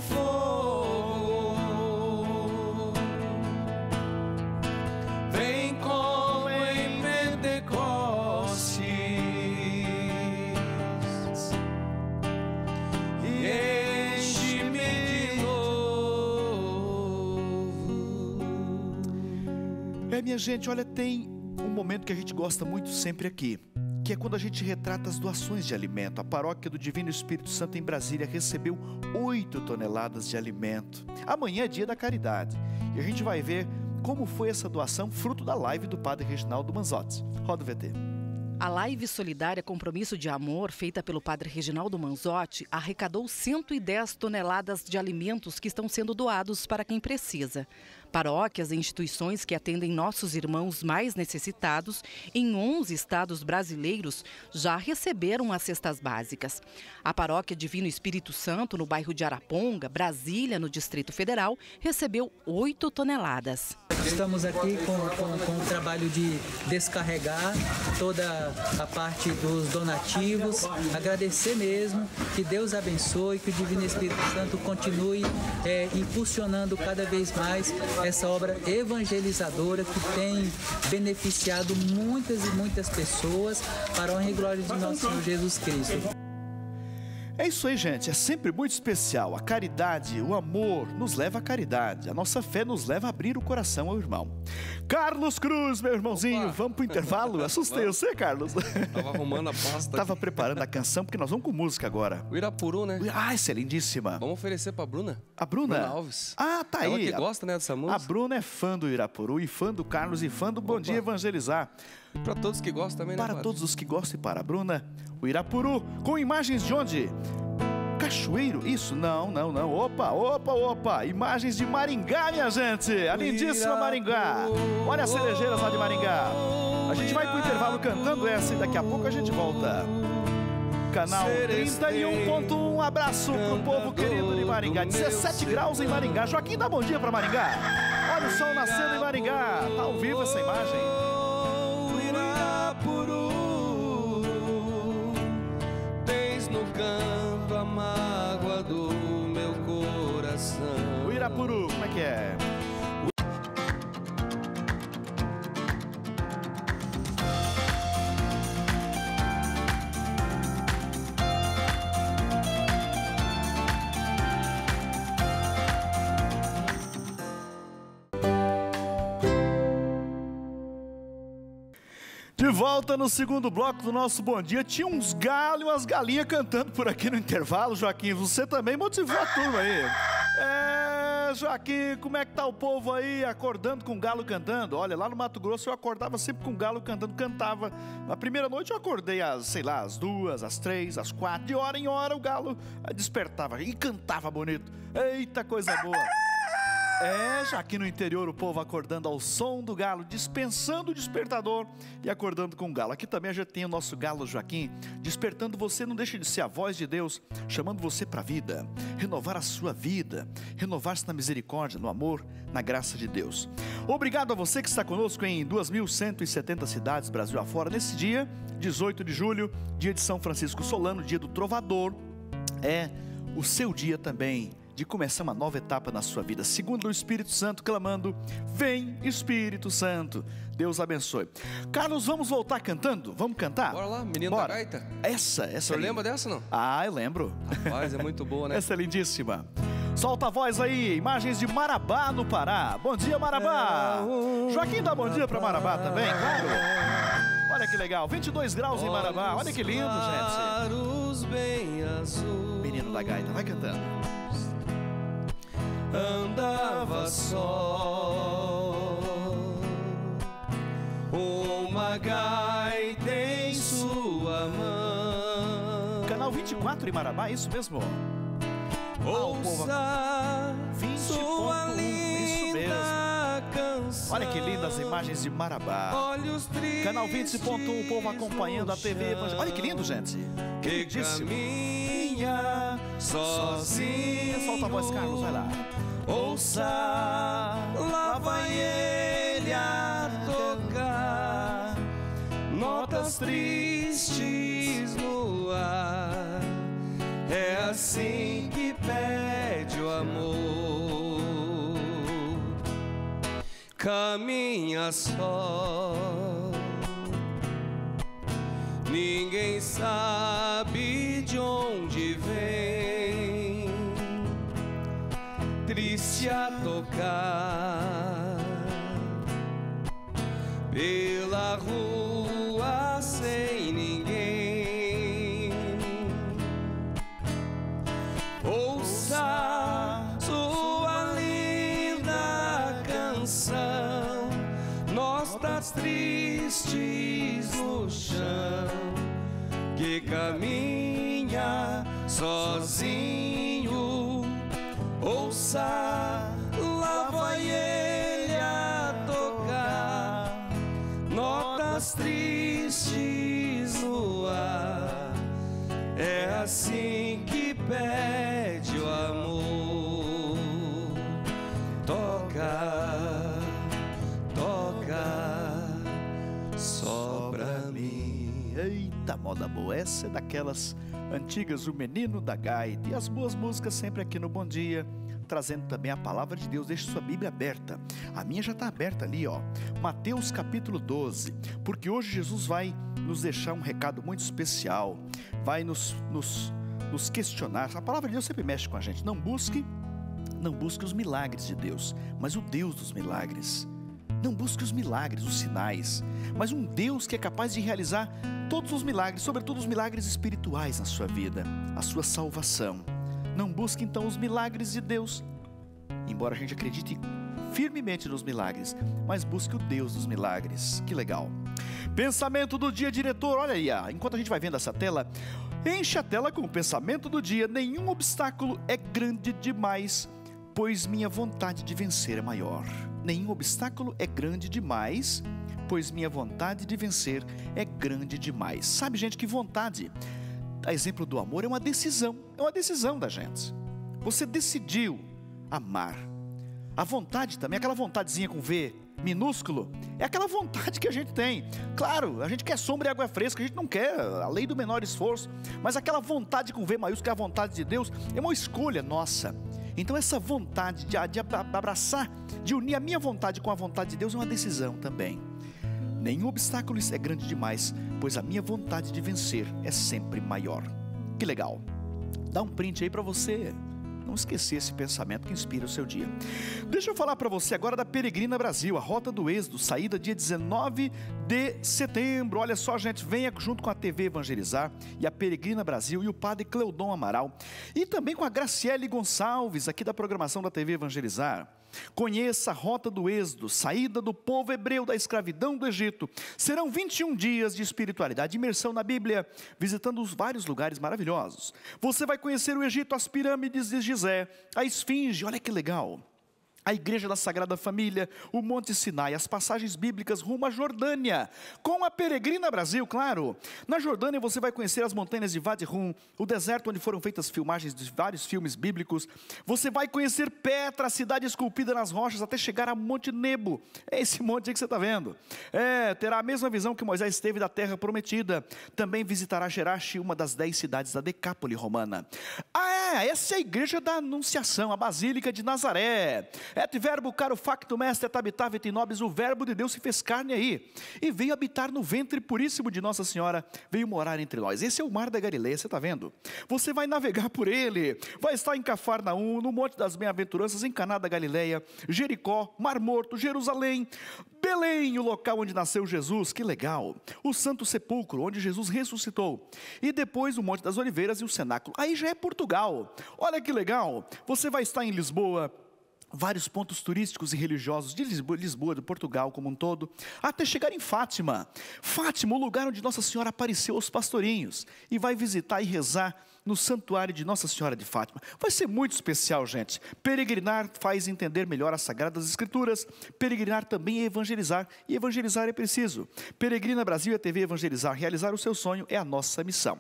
fogo, vem como em Pentecostes e enche-me de novo. É, minha gente, olha, tem um momento que a gente gosta muito sempre aqui, que é quando a gente retrata as doações de alimento. A paróquia do Divino Espírito Santo em Brasília recebeu oito toneladas de alimento. Amanhã é dia da caridade e a gente vai ver como foi essa doação, fruto da live do Padre Reginaldo Manzotti. Roda o V T. A live solidária Compromisso de Amor, feita pelo Padre Reginaldo Manzotti, arrecadou cento e dez toneladas de alimentos que estão sendo doados para quem precisa. Paróquias e instituições que atendem nossos irmãos mais necessitados em onze estados brasileiros já receberam as cestas básicas. A Paróquia Divino Espírito Santo, no bairro de Araponga, Brasília, no Distrito Federal, recebeu oito toneladas. Estamos aqui com, com, com o trabalho de descarregar toda a parte dos donativos, agradecer mesmo, que Deus abençoe, que o Divino Espírito Santo continue é, impulsionando cada vez mais essa obra evangelizadora que tem beneficiado muitas e muitas pessoas para a honra e glória de nosso Senhor Jesus Cristo. É isso aí, gente, é sempre muito especial. A caridade, o amor nos leva à caridade. A nossa fé nos leva a abrir o coração ao irmão. Carlos Cruz, meu irmãozinho, Opa. Vamos pro intervalo? Assustei você, Carlos. Tava arrumando a pasta. Tava preparando a canção, porque nós vamos com música agora. O Irapuru, né? Ah, essa é lindíssima. Vamos oferecer pra Bruna. A Bruna? Bruna Alves. Ah, tá aí. Ela que gosta, né, dessa música. A Bruna é fã do Irapuru, e fã do Carlos, e fã do Bom Opa. Dia Evangelizar. Para todos que gostam também, né, Para padre? todos os que gostam e para a Bruna, o Irapuru, com imagens de onde? Cachoeiro? Isso? Não, não, não. Opa, opa, opa. Imagens de Maringá, minha gente. A lindíssima Maringá. Olha as cerejeiras lá de Maringá. A gente vai pro intervalo cantando essa e daqui a pouco a gente volta. Canal trinta e um ponto um. Abraço pro povo querido de Maringá. dezessete graus em Maringá. Joaquim, dá bom dia pra Maringá. Olha o sol nascendo em Maringá. Tá ao vivo essa imagem. Tens no canto a mágoa do meu coração. O Irapuru, como é que é? De volta no segundo bloco do nosso Bom Dia. Tinha uns galos e umas galinhas cantando por aqui no intervalo, Joaquim. Você também motivou a turma aí. É, Joaquim, como é que tá o povo aí acordando com galo cantando? Olha, lá no Mato Grosso eu acordava sempre com galo cantando, cantava. Na primeira noite eu acordei às, sei lá, às duas, às três, às quatro. De hora em hora o galo despertava e cantava bonito. Eita, coisa boa. É, já aqui no interior o povo acordando ao som do galo, dispensando o despertador e acordando com o galo. Aqui também a gente tem o nosso galo Joaquim, despertando você, não deixa de ser a voz de Deus, chamando você para a vida, renovar a sua vida, renovar-se na misericórdia, no amor, na graça de Deus. Obrigado a você que está conosco em duas mil cento e setenta cidades, Brasil afora, nesse dia, dezoito de julho, dia de São Francisco Solano, dia do Trovador. É o seu dia também de começar uma nova etapa na sua vida, segundo o Espírito Santo, clamando: vem Espírito Santo. Deus abençoe. Carlos, vamos voltar cantando? Vamos cantar? Bora lá, menino Bora. da gaita. Essa, essa. O senhor lembra dessa, não? Ah, eu lembro. Rapaz, é muito boa, né? Essa é lindíssima. Solta a voz aí, imagens de Marabá, no Pará. Bom dia, Marabá. Joaquim dá bom dia para Marabá também, claro. Olha que legal, vinte e dois graus em Marabá. Olha que lindo, gente. Bem azul. Menino da gaita, vai cantando. andava só. Uma gaita em sua mão. Canal vinte e quatro em Marabá, é isso mesmo? Ouça sua linda canção. Olha que lindas imagens de Marabá. Canal vinte ponto um, o povo acompanhando a T V Evangelizar. Olha que lindo, gente. Que lindíssimo. Caminha sozinho. Solta a voz, Carlos, vai lá. Ouça, lá vai ele a tocar notas tristes no ar. É assim que pede o amor. Caminha só, ninguém sabe de onde vem, triste a tocar pela rua sem ninguém. Ouça sua linda canção, notas tristes no chão, que caminha sozinho. Ouça, lá vai ele a tocar notas tristes no ar. É assim que pede o amor. Toca, toca só pra mim. Eita, moda boa, essa é daquelas antigas, o menino da gaita. E as boas músicas sempre aqui no Bom Dia, trazendo também a palavra de Deus. Deixe sua Bíblia aberta. A minha já está aberta ali, ó. Mateus capítulo doze. Porque hoje Jesus vai nos deixar um recado muito especial. Vai nos, nos, nos questionar. A palavra de Deus sempre mexe com a gente. Não busque, não busque os milagres de Deus, mas o Deus dos milagres. Não busque os milagres, os sinais, mas um Deus que é capaz de realizar todos os milagres, sobretudo os milagres espirituais na sua vida, a sua salvação. Não busque então os milagres de Deus, embora a gente acredite firmemente nos milagres, mas busque o Deus dos milagres. Que legal. Pensamento do dia, diretor. Olha aí, enquanto a gente vai vendo essa tela, enche a tela com o pensamento do dia. Nenhum obstáculo é grande demais, pois minha vontade de vencer é maior. Nenhum obstáculo é grande demais, pois minha vontade de vencer é grande demais. Sabe, gente, que vontade, a exemplo do amor, é uma decisão. É uma decisão da gente. Você decidiu amar. A vontade também, aquela vontadezinha com V minúsculo, é aquela vontade que a gente tem. Claro, a gente quer sombra e água fresca, a gente não quer a lei do menor esforço, mas aquela vontade com V maiúsculo, que é a vontade de Deus, é uma escolha nossa. Então essa vontade de, de abraçar, de unir a minha vontade com a vontade de Deus é uma decisão também. Nenhum obstáculo é grande demais, pois a minha vontade de vencer é sempre maior. Que legal. Dá um print aí para você não esquecer esse pensamento que inspira o seu dia. Deixa eu falar para você agora da Peregrina Brasil, a Rota do Êxodo, saída dia dezenove de setembro. Olha só, gente, venha junto com a T V Evangelizar e a Peregrina Brasil e o padre Cleudon Amaral. E também com a Graciele Gonçalves, aqui da programação da T V Evangelizar. Conheça a Rota do Êxodo, saída do povo hebreu da escravidão do Egito. Serão vinte e um dias de espiritualidade, imersão na Bíblia, visitando os vários lugares maravilhosos. Você vai conhecer o Egito, as pirâmides de Gizé, a Esfinge, olha que legal. A Igreja da Sagrada Família, o Monte Sinai, as passagens bíblicas rumo à Jordânia, com a Peregrina Brasil, claro. Na Jordânia você vai conhecer as montanhas de Wadi Rum, o deserto onde foram feitas filmagens de vários filmes bíblicos. Você vai conhecer Petra, a cidade esculpida nas rochas, até chegar a Monte Nebo. É esse monte aí que você está vendo. É, terá a mesma visão que Moisés teve da terra prometida. Também visitará Gerache, uma das dez cidades da Decápole romana. Ah, é, essa é a Igreja da Anunciação, a Basílica de Nazaré. Et verbo caro factum est et habitavit in nobis, o verbo de Deus se fez carne aí e veio habitar no ventre puríssimo de Nossa Senhora, veio morar entre nós. Esse é o mar da Galileia, você está vendo? Você vai navegar por ele, vai estar em Cafarnaum, no Monte das Bem-aventuranças, em Caná da Galileia, Jericó, Mar Morto, Jerusalém, Belém, o local onde nasceu Jesus, que legal, o Santo Sepulcro, onde Jesus ressuscitou, e depois o Monte das Oliveiras e o Cenáculo. Aí já é Portugal, olha que legal, você vai estar em Lisboa, vários pontos turísticos e religiosos de Lisboa, Lisboa, de Portugal como um todo, até chegar em Fátima. Fátima, o lugar onde Nossa Senhora apareceu aos pastorinhos, e vai visitar e rezar no santuário de Nossa Senhora de Fátima. Vai ser muito especial, gente. Peregrinar faz entender melhor as Sagradas Escrituras. Peregrinar também é evangelizar, e evangelizar é preciso. Peregrina Brasil e a T V Evangelizar, realizar o seu sonho é a nossa missão.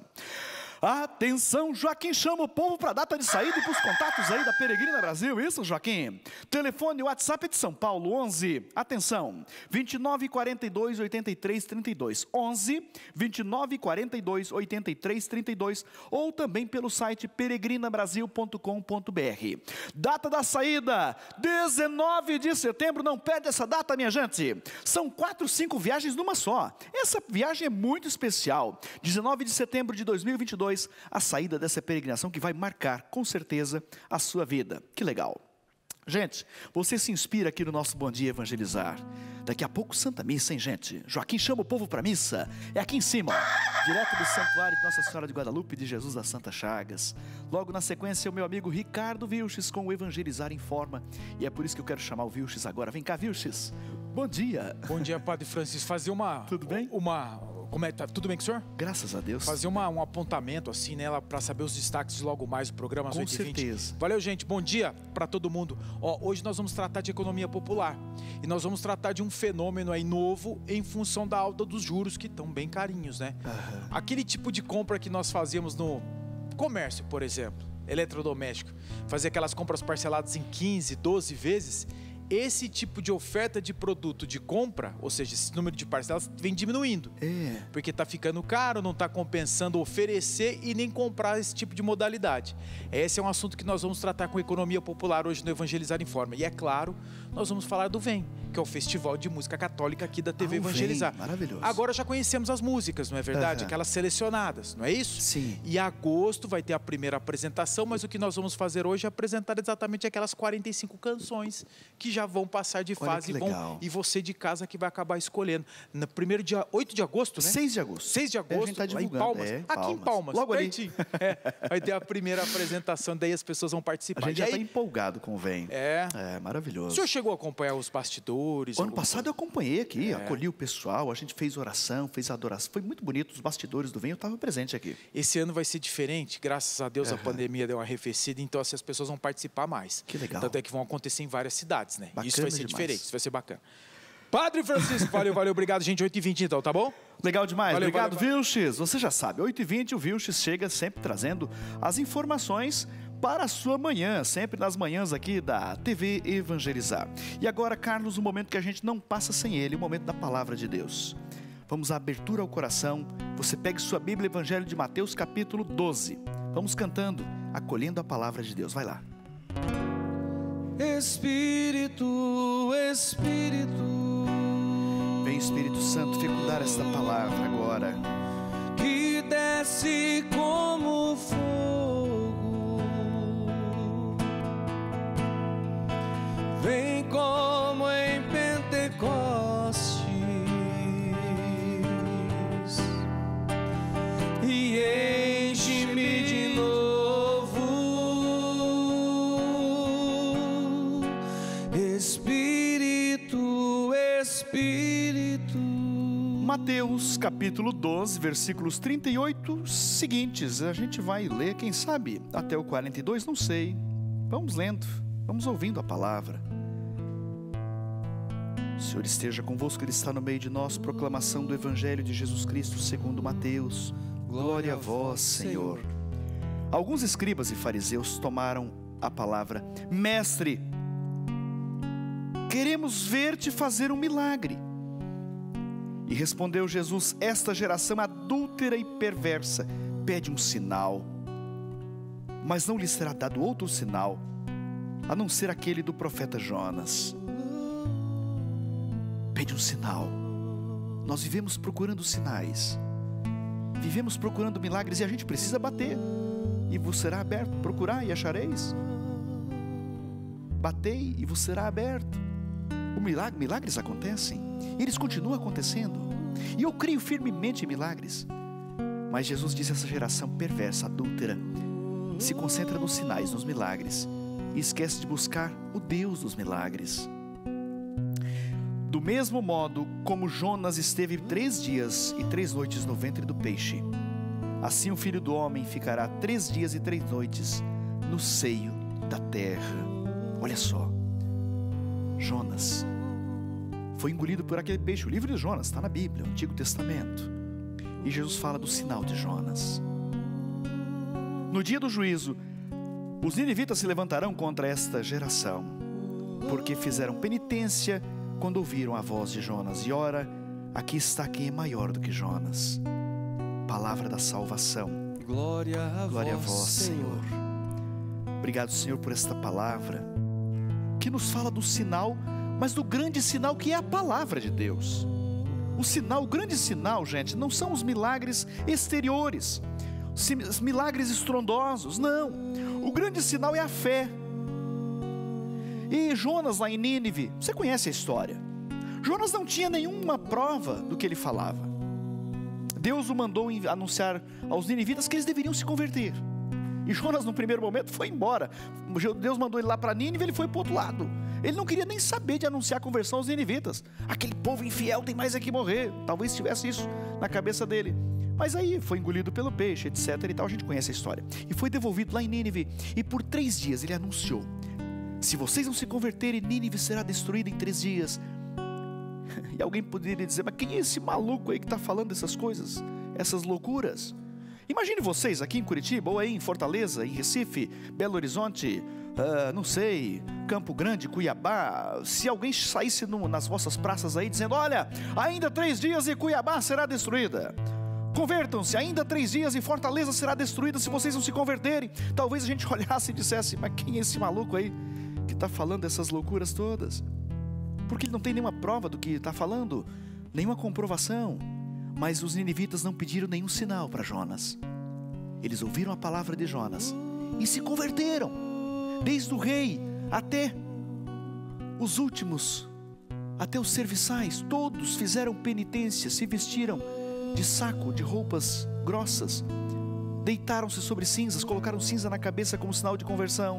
Atenção, Joaquim chama o povo para a data de saída e para os contatos aí da Peregrina Brasil, isso, Joaquim? Telefone, WhatsApp de São Paulo, onze, atenção, vinte e nove, quarenta e dois, oitenta e três, trinta e dois, onze, vinte e nove, quarenta e dois, oitenta e três, trinta e dois, ou também pelo site peregrina brasil ponto com ponto br. Data da saída, dezenove de setembro, não perde essa data, minha gente. São quatro, cinco viagens numa só. Essa viagem é muito especial. dezenove de setembro de dois mil e vinte e dois, a saída dessa peregrinação que vai marcar, com certeza, a sua vida. Que legal. Gente, você se inspira aqui no nosso Bom Dia Evangelizar. Daqui a pouco, Santa Missa, hein, gente? Joaquim chama o povo para a missa. É aqui em cima, ó, direto do Santuário de Nossa Senhora de Guadalupe de Jesus das Santas Chagas. Logo na sequência, o meu amigo Ricardo Vilches com o Evangelizar em Forma. E é por isso que eu quero chamar o Vilches agora. Vem cá, Vilches. Bom dia. Bom dia, Padre Francisco. Fazer uma... Tudo bem? Uma... Como é, tá tudo bem com o senhor? Graças a Deus. Fazer uma, um apontamento assim, né, para saber os destaques de logo mais do programa às oito e vinte. Com certeza. Valeu, gente. Bom dia para todo mundo. Ó, hoje nós vamos tratar de economia popular. E nós vamos tratar de um fenômeno aí novo em função da alta dos juros, que estão bem carinhos, né? Uhum. Aquele tipo de compra que nós fazíamos no comércio, por exemplo, eletrodoméstico, fazer aquelas compras parceladas em quinze, doze vezes. Esse tipo de oferta de produto de compra, ou seja, esse número de parcelas vem diminuindo. É. Porque está ficando caro, não está compensando oferecer e nem comprar esse tipo de modalidade. Esse é um assunto que nós vamos tratar com economia popular hoje no Evangelizar em Forma. E é claro, nós vamos falar do V E M, que é o Festival de Música Católica aqui da T V ah, Evangelizar. V E M, maravilhoso. Agora já conhecemos as músicas, não é verdade? Uhum. Aquelas selecionadas, não é isso? Sim. E em agosto vai ter a primeira apresentação, mas o que nós vamos fazer hoje é apresentar exatamente aquelas quarenta e cinco canções que já vão passar de fase e, vão, e você de casa que vai acabar escolhendo. No primeiro dia, oito de agosto, né? seis de agosto. seis de agosto, é, a gente tá lá em Palmas. É, Aqui Palmas. em Palmas. Logo ali. É, vai ter a primeira apresentação, daí as pessoas vão participar. A gente e já está empolgado com o V E M. É. É, maravilhoso. O senhor chegou a acompanhar os bastidores? O ano passado coisa? eu acompanhei aqui, é. acolhi o pessoal, a gente fez oração, fez adoração. Foi muito bonito, os bastidores do V E M, eu estava presente aqui. Esse ano vai ser diferente, graças a Deus uhum. a pandemia deu uma arrefecida, então assim, as pessoas vão participar mais. Que legal. Tanto é que vão acontecer em várias cidades, né? Bacana Isso vai ser demais. diferente, isso vai ser bacana. Padre Francisco, valeu, valeu, obrigado, gente. oito e vinte então, tá bom? Legal demais, valeu, obrigado, valeu, Vilches. Você já sabe, oito e vinte o Vilches chega sempre trazendo as informações para a sua manhã, sempre nas manhãs aqui da T V Evangelizar. E agora, Carlos, um momento que a gente não passa sem ele, o momento da Palavra de Deus. Vamos à abertura ao coração. Você pegue sua Bíblia, Evangelho de Mateus, capítulo doze. Vamos cantando, acolhendo a Palavra de Deus. Vai lá. Espírito, Espírito, vem Espírito Santo fecundar esta palavra agora. Que desce como fogo, vem como em Pentecostes e enche-me de novo. Espírito, Espírito. Mateus capítulo doze, versículos trinta e oito seguintes. A gente vai ler, quem sabe, até o quarenta e dois, não sei. Vamos lendo, vamos ouvindo a palavra. O Senhor esteja convosco, Ele está no meio de nós. Proclamação do Evangelho de Jesus Cristo segundo Mateus. Glória a vós, Senhor. Alguns escribas e fariseus tomaram a palavra. Mestre, queremos ver-te fazer um milagre. E respondeu Jesus: esta geração adúltera e perversa pede um sinal, mas não lhe será dado outro sinal, a não ser aquele do profeta Jonas. Pede um sinal. Nós vivemos procurando sinais, vivemos procurando milagres, e a gente precisa bater, e vos será aberto. Procurai e achareis. Batei e vos será aberto. O milagre, milagres acontecem, eles continuam acontecendo, e eu creio firmemente em milagres. Mas Jesus disse: essa geração perversa, adúltera, se concentra nos sinais, nos milagres, e esquece de buscar o Deus dos milagres. Do mesmo modo como Jonas esteve três dias e três noites no ventre do peixe, assim o Filho do Homem ficará três dias e três noites no seio da terra. Olha só, Jonas foi engolido por aquele peixe. O livro de Jonas está na Bíblia, no Antigo Testamento. E Jesus fala do sinal de Jonas. No dia do juízo, os ninivitas se levantarão contra esta geração, porque fizeram penitência quando ouviram a voz de Jonas. E ora, aqui está quem é maior do que Jonas. Palavra da salvação. Glória a, Glória a vós, Senhor. Obrigado, Senhor, por esta palavra que nos fala do sinal, mas do grande sinal que é a palavra de Deus. O sinal, o grande sinal, gente, não são os milagres exteriores, os milagres estrondosos, não. O grande sinal é a fé. E Jonas lá em Nínive, você conhece a história. Jonas não tinha nenhuma prova do que ele falava. Deus o mandou anunciar aos ninivitas que eles deveriam se converter. E Jonas no primeiro momento foi embora. Deus mandou ele lá para Nínive, ele foi para o outro lado. Ele não queria nem saber de anunciar a conversão aos ninivitas. Aquele povo infiel tem mais é que morrer. Talvez tivesse isso na cabeça dele. Mas aí foi engolido pelo peixe, etc e tal, a gente conhece a história. E foi devolvido lá em Nínive. E por três dias ele anunciou: se vocês não se converterem, Nínive será destruída em três dias. E alguém poderia dizer: mas quem é esse maluco aí que está falando essas coisas, essas loucuras? Imagine vocês aqui em Curitiba, ou aí em Fortaleza, em Recife, Belo Horizonte, uh, não sei, Campo Grande, Cuiabá, se alguém saísse no, nas vossas praças aí dizendo: olha, ainda três dias e Cuiabá será destruída. Convertam-se, ainda três dias e Fortaleza será destruída se vocês não se converterem. Talvez a gente olhasse e dissesse: mas quem é esse maluco aí que está falando essas loucuras todas? Porque ele não tem nenhuma prova do que está falando, nenhuma comprovação. Mas os ninivitas não pediram nenhum sinal para Jonas. Eles ouviram a palavra de Jonas e se converteram. Desde o rei até os últimos, até os serviçais, todos fizeram penitência, se vestiram de saco, de roupas grossas, deitaram-se sobre cinzas, colocaram cinza na cabeça como sinal de conversão.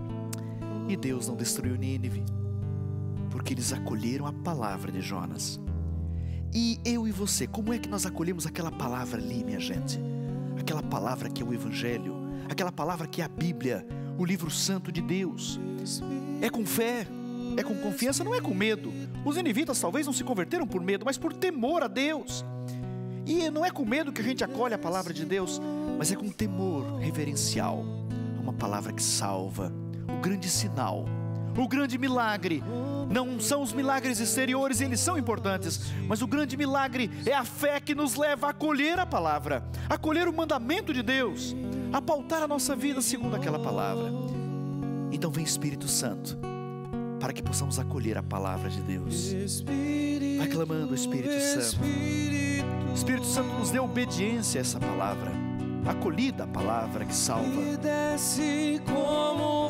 E Deus não destruiu Nínive, porque eles acolheram a palavra de Jonas. E eu e você, como é que nós acolhemos aquela palavra ali, minha gente? Aquela palavra que é o Evangelho, aquela palavra que é a Bíblia, o livro santo de Deus. É com fé, é com confiança, não é com medo. Os ninivitas talvez não se converteram por medo, mas por temor a Deus. E não é com medo que a gente acolhe a palavra de Deus, mas é com temor reverencial. Uma palavra que salva, o grande sinal, o grande milagre. Não são os milagres exteriores, eles são importantes, mas o grande milagre é a fé que nos leva a acolher a palavra, a acolher o mandamento de Deus, a pautar a nossa vida segundo aquela palavra. Então vem Espírito Santo, para que possamos acolher a palavra de Deus. Vai clamando, Espírito Santo. Espírito Santo, nos dê obediência a essa palavra, acolhida a palavra que salva. E desce como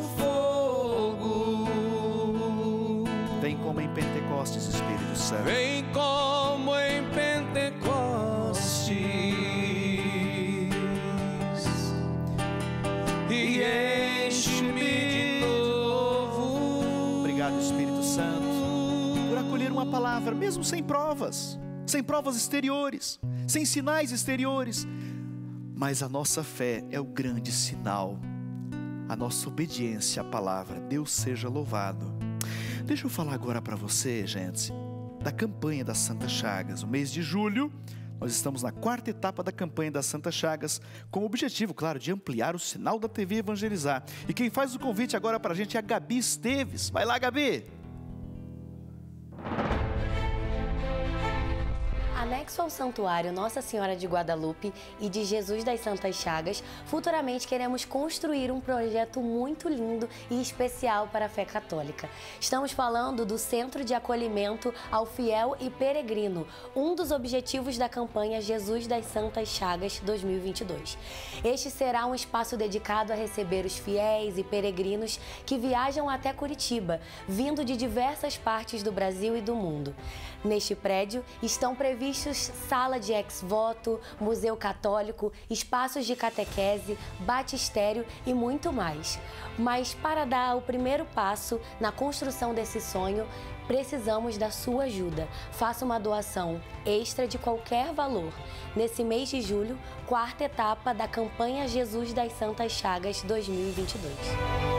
fogo. Vem como em Pentecostes, Espírito Santo. Vem como em Pentecostes e enche-me de novo. Obrigado, Espírito Santo, por acolher uma palavra, mesmo sem provas, sem provas exteriores, sem sinais exteriores. Mas a nossa fé é o grande sinal, a nossa obediência à palavra. Deus seja louvado. Deixa eu falar agora para você, gente, da campanha das Santas Chagas. O mês de julho, nós estamos na quarta etapa da campanha das Santas Chagas, com o objetivo, claro, de ampliar o sinal da T V Evangelizar. E quem faz o convite agora para a gente é a Gabi Esteves. Vai lá, Gabi! Anexo ao Santuário Nossa Senhora de Guadalupe e de Jesus das Santas Chagas, futuramente queremos construir um projeto muito lindo e especial para a fé católica. Estamos falando do Centro de Acolhimento ao Fiel e Peregrino, um dos objetivos da campanha Jesus das Santas Chagas dois mil e vinte e dois. Este será um espaço dedicado a receber os fiéis e peregrinos que viajam até Curitiba, vindo de diversas partes do Brasil e do mundo. Neste prédio estão previstos previstos sala de ex-voto, museu católico, espaços de catequese, batistério e muito mais. Mas para dar o primeiro passo na construção desse sonho, precisamos da sua ajuda. Faça uma doação extra de qualquer valor. Nesse mês de julho, quarta etapa da campanha Jesus das Santas Chagas dois mil e vinte e dois.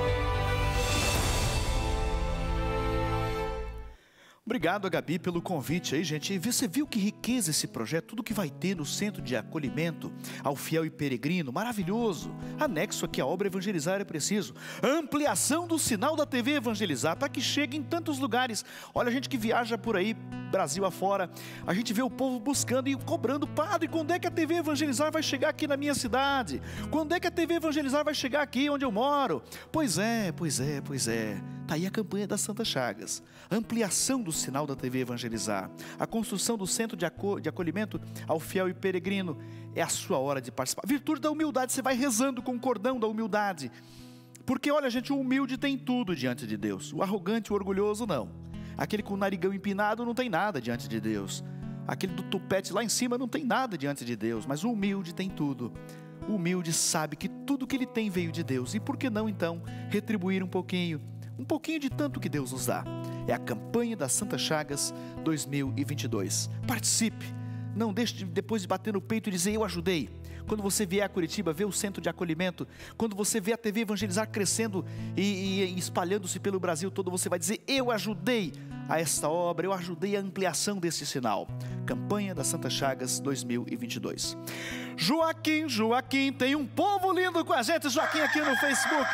Obrigado, Gabi, pelo convite aí, gente. E você viu que riqueza esse projeto, tudo que vai ter no Centro de Acolhimento ao Fiel e Peregrino, maravilhoso. Anexo aqui a obra Evangelizar é Preciso. Ampliação do sinal da T V Evangelizar, para que chegue em tantos lugares. Olha, a gente que viaja por aí, Brasil afora, a gente vê o povo buscando e cobrando, padre, quando é que a T V Evangelizar vai chegar aqui na minha cidade? Quando é que a T V Evangelizar vai chegar aqui onde eu moro? Pois é, pois é, pois é. Tá aí a campanha das Santas Chagas. Ampliação do sinal da T V Evangelizar. A construção do Centro de, aco de Acolhimento ao Fiel e Peregrino. É a sua hora de participar. Virtude da humildade, você vai rezando com o cordão da humildade. Porque, olha, gente, o humilde tem tudo diante de Deus. O arrogante, o orgulhoso, não. Aquele com o narigão empinado não tem nada diante de Deus. Aquele do tupete lá em cima não tem nada diante de Deus. Mas o humilde tem tudo. O humilde sabe que tudo que ele tem veio de Deus. E por que não, então, retribuir um pouquinho? Um pouquinho de tanto que Deus nos dá. É a campanha das Santas Chagas dois mil e vinte e dois. Participe. Não deixe de, depois de bater no peito e dizer, eu ajudei. Quando você vier a Curitiba, ver o Centro de Acolhimento, quando você vê a T V Evangelizar crescendo e, e espalhando-se pelo Brasil todo, você vai dizer, eu ajudei a esta obra, eu ajudei a ampliação desse sinal. Campanha das Santas Chagas dois mil e vinte e dois. Joaquim, Joaquim, tem um povo lindo com a gente, Joaquim, aqui no Facebook.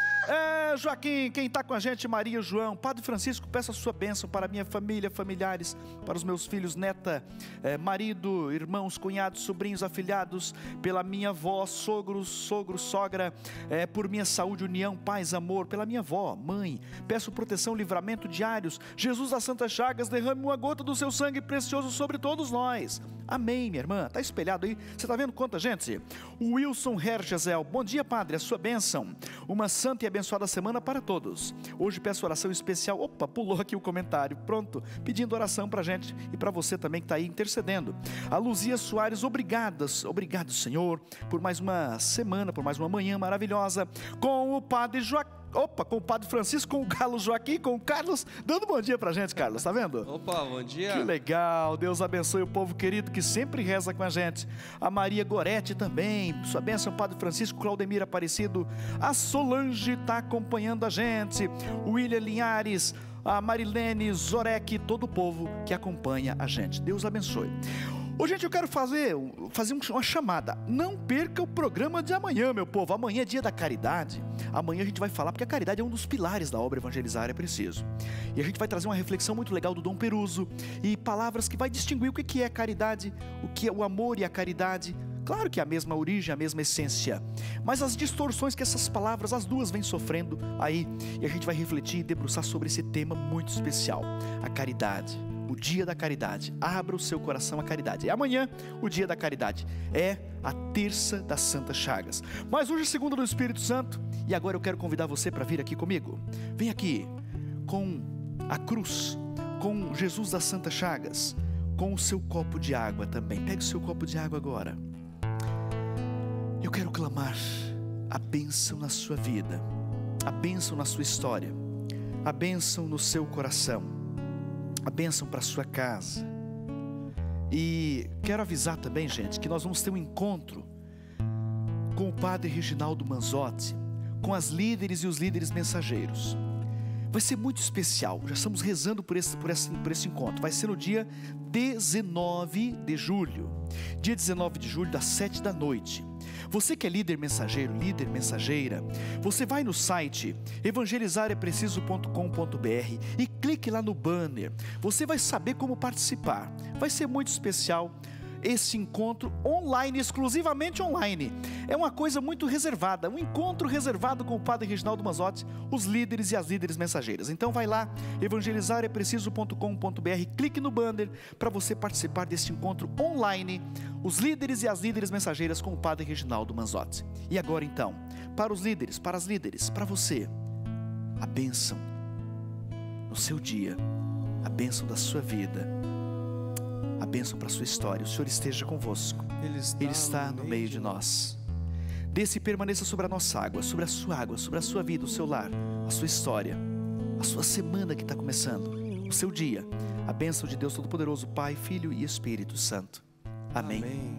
É, Joaquim, quem está com a gente, Maria João, Padre Francisco, peço a sua bênção para a minha família, familiares, para os meus filhos, neta, é, marido, irmãos, cunhados, sobrinhos, afilhados, pela minha avó, sogro, sogro, sogra, é, por minha saúde, união, paz, amor, pela minha avó, mãe, peço proteção, livramento diários, Jesus das Santas Chagas, derrame uma gota do seu sangue precioso sobre todos nós. Amém, minha irmã, está espelhado aí, você está vendo quanta gente? O Wilson Hergesel, bom dia, Padre, a sua bênção, uma santa e abençoada semana para todos. Hoje peço oração especial. Opa, pulou aqui o comentário. Pronto, pedindo oração para a gente e para você também que está aí intercedendo. A Luzia Soares, obrigadas, obrigado, Senhor, por mais uma semana, por mais uma manhã maravilhosa com o Padre Joaquim. Opa, com o Padre Francisco, com o Carlos Joaquim, com o Carlos, dando bom dia pra gente, Carlos, tá vendo? Opa, bom dia. Que legal, Deus abençoe o povo querido que sempre reza com a gente. A Maria Gorete também, sua bênção, Padre Francisco, Claudemir Aparecido. A Solange está acompanhando a gente. O William Linhares, a Marilene Zorek, todo o povo que acompanha a gente. Deus abençoe. Ô, gente, eu quero fazer, fazer uma chamada. Não perca o programa de amanhã, meu povo. Amanhã é dia da caridade. Amanhã a gente vai falar, porque a caridade é um dos pilares da obra Evangelizar é Preciso. E a gente vai trazer uma reflexão muito legal do Dom Peruso e palavras que vai distinguir o que é caridade, o que é o amor e a caridade. Claro que é a mesma origem, a mesma essência, mas as distorções que essas palavras, as duas vêm sofrendo aí. E a gente vai refletir e debruçar sobre esse tema muito especial, a caridade. O dia da caridade, abra o seu coração à caridade. E amanhã, o dia da caridade, é a terça das Santas Chagas. Mas hoje é segunda do Espírito Santo, e agora eu quero convidar você para vir aqui comigo. Vem aqui, com a cruz, com Jesus das Santas Chagas, com o seu copo de água também. Pegue o seu copo de água agora. Eu quero clamar a bênção na sua vida, a bênção na sua história, a bênção no seu coração, a bênção para sua casa. E quero avisar também, gente, que nós vamos ter um encontro com o Padre Reginaldo Manzotti, com as líderes e os líderes mensageiros. Vai ser muito especial, já estamos rezando por esse, por esse, por esse encontro. Vai ser no dia dezenove de julho, dia dezenove de julho, das sete da noite. Você que é líder mensageiro, líder mensageira, você vai no site evangelizar é preciso ponto com ponto br e clique lá no banner. Você vai saber como participar. Vai ser muito especial esse encontro online, exclusivamente online. É uma coisa muito reservada, um encontro reservado com o Padre Reginaldo Manzotti, os líderes e as líderes mensageiras. Então vai lá, evangelizar é preciso ponto com ponto br, clique no banner para você participar desse encontro online, os líderes e as líderes mensageiras com o Padre Reginaldo Manzotti. E agora então, para os líderes, para as líderes, para você, a bênção no seu dia, a bênção da sua vida, a a bênção para a sua história. O Senhor esteja convosco. Ele está, Ele está no meio de nós. Desça e permaneça sobre a nossa água, sobre a sua água, sobre a sua vida, o seu lar, a sua história, a sua semana que está começando, o seu dia. A bênção de Deus Todo-Poderoso, Pai, Filho e Espírito Santo. Amém. Amém.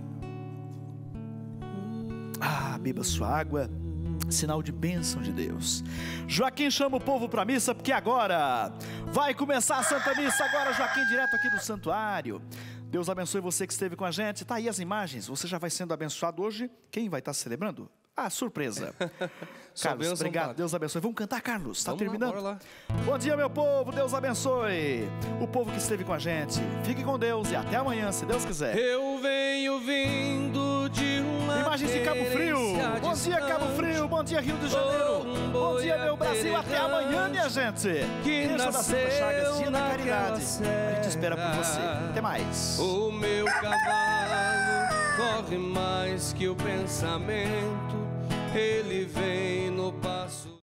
Ah, beba sua água, sinal de bênção de Deus. Joaquim chama o povo para a missa, porque agora vai começar a Santa Missa. Agora, Joaquim, direto aqui do santuário. Deus abençoe você que esteve com a gente. Tá aí as imagens, você já vai sendo abençoado hoje. Quem vai estar celebrando? Ah, surpresa. Carlos, bênção, obrigado, padre. Deus abençoe. Vamos cantar, Carlos, está Vamos lá, terminando? bora lá. Bom dia, meu povo, Deus abençoe o povo que esteve com a gente. Fique com Deus e até amanhã, se Deus quiser. Eu venho vindo de uma Imagens de Cabo Frio. Bom dia, Cabo Frio. Bom dia, Rio de Janeiro. Bom dia, meu Brasil. Até amanhã, minha gente. Terça da Santa Chagas, dia da caridade. A gente espera por você. Até mais. O meu cavalo corre mais que o pensamento. Ele vem no passo.